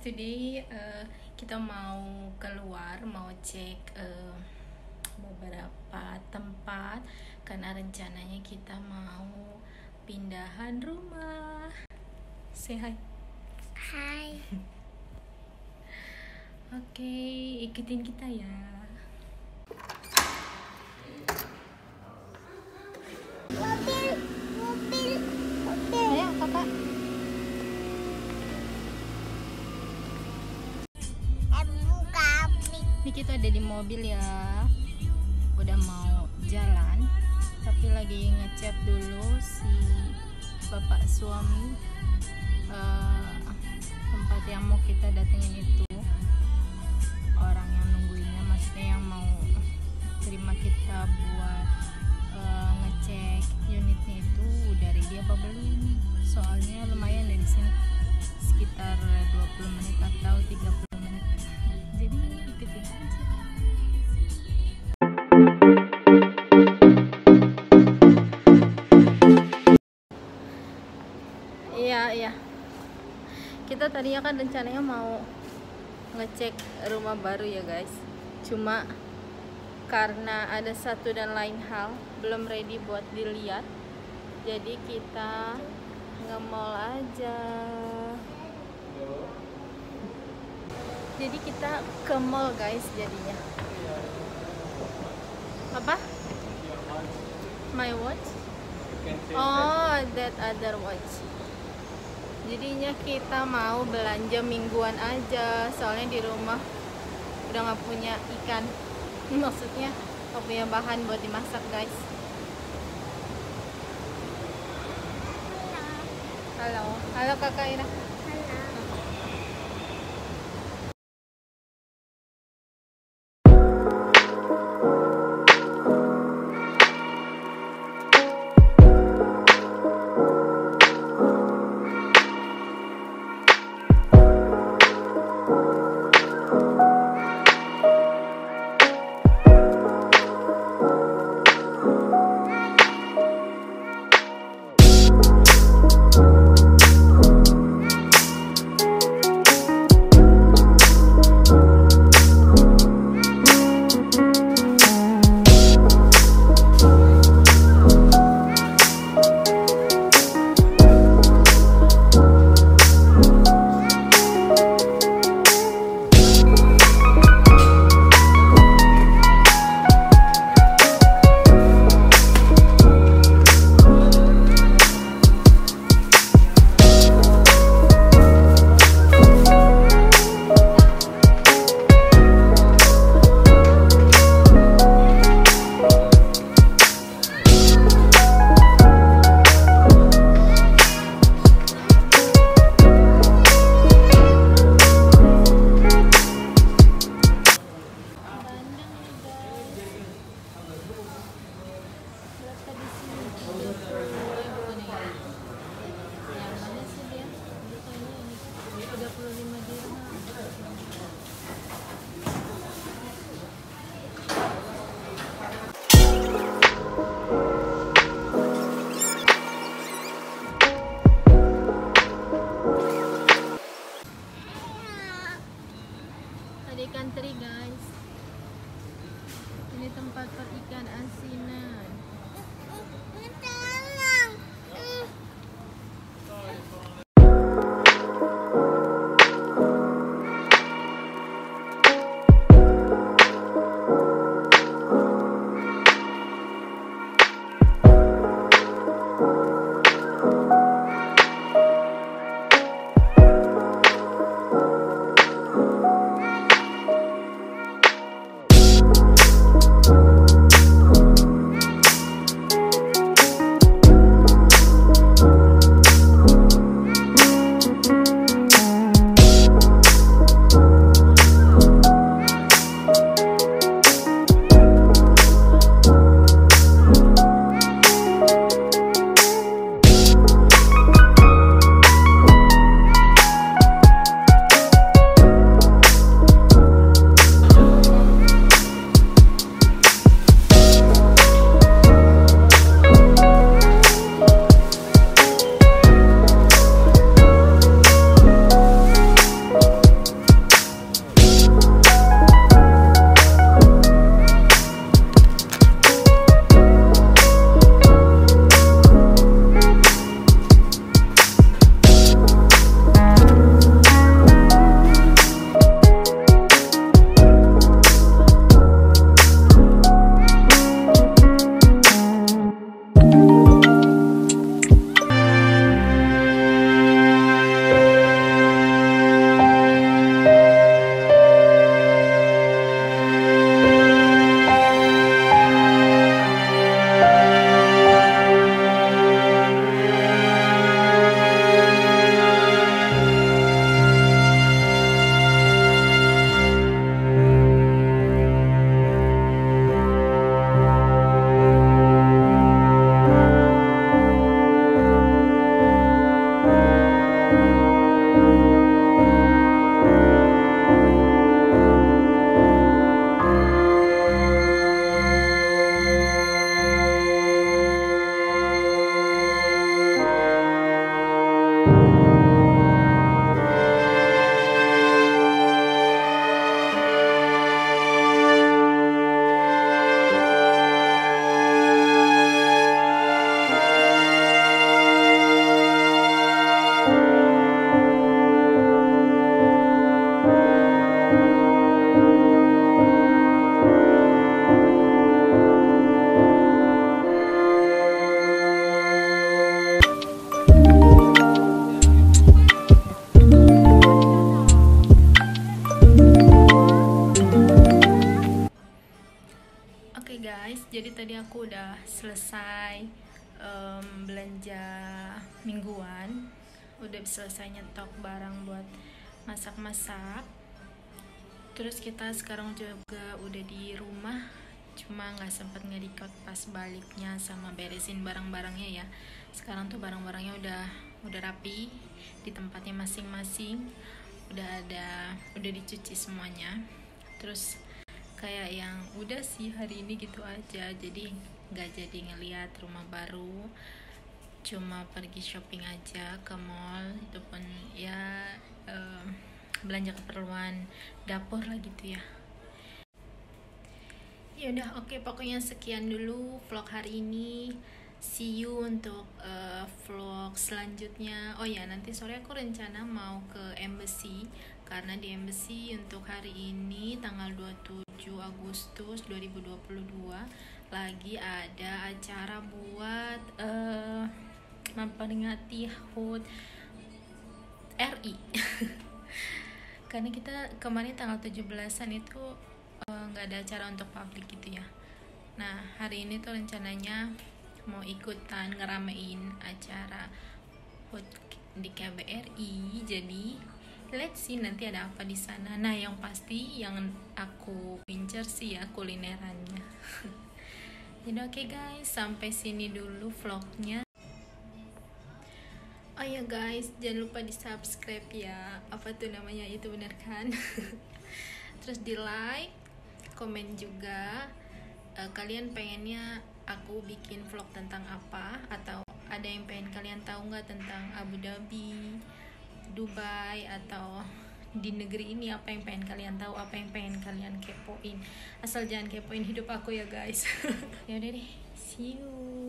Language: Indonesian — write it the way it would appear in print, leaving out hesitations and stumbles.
Today kita mau keluar, mau cek beberapa tempat karena rencananya kita mau pindahan rumah. Say hi. Hai. Oke, ikutin kita ya. Mobil. Ayo kakak. Ini kita ada di mobil ya. Udah mau jalan, tapi lagi ngechat dulu si bapak suami tempat yang mau kita datengin itu. Orang yang nungguinnya, maksudnya yang mau terima kita buat ngecek unitnya itu udah ready apa belum. Soalnya lumayan dari sini sekitar 20 menit atau 30 menit. Jadi ikutin aja. Iya. Kita tadinya kan rencananya mau ngecek rumah baru ya guys. Cuma karena ada satu dan lain hal belum ready buat dilihat, jadi kita nge-mall aja. Jadi kita ke mall guys jadinya. Apa? My watch? Oh, that other watch. Jadinya kita mau belanja mingguan aja, soalnya di rumah udah nggak punya ikan. Maksudnya nggak punya bahan buat dimasak guys. Halo kakak Ira. Jadi tadi aku udah selesai belanja mingguan, udah selesai nyetok barang buat masak-masak. Terus kita sekarang juga udah di rumah, cuma nggak sempat nge-record pas baliknya sama beresin barang-barangnya ya. Sekarang tuh barang-barangnya udah rapi di tempatnya masing-masing, udah dicuci semuanya. Terus kayak yang udah sih hari ini gitu aja, jadi nggak jadi ngeliat rumah baru, cuma pergi shopping aja ke mall, itu pun ya belanja keperluan dapur lah gitu ya. Ya udah, oke, pokoknya sekian dulu vlog hari ini. See you untuk vlog selanjutnya. Oh ya, nanti sore aku rencana mau ke embassy, karena di embassy untuk hari ini tanggal 27 Agustus 2022 lagi ada acara buat memperingati HUT RI. Karena kita kemarin tanggal 17-an itu nggak ada acara untuk publik gitu ya. Nah, hari ini tuh rencananya mau ikutan ngeramein acara HUT di KBRI. Jadi let's see nanti ada apa di sana. Nah, yang pasti yang aku pincer sih ya kulinerannya. Jadi oke guys, sampai sini dulu vlognya. Oh ya guys, jangan lupa di subscribe ya. Apa tuh namanya, itu bener kan? Terus di like, komen juga. Kalian pengennya aku bikin vlog tentang apa, atau ada yang pengen kalian tahu nggak tentang Abu Dhabi, Dubai, atau di negeri ini apa yang pengen kalian tahu, apa yang pengen kalian kepoin. Asal jangan kepoin hidup aku ya guys. Ya udah deh, see you.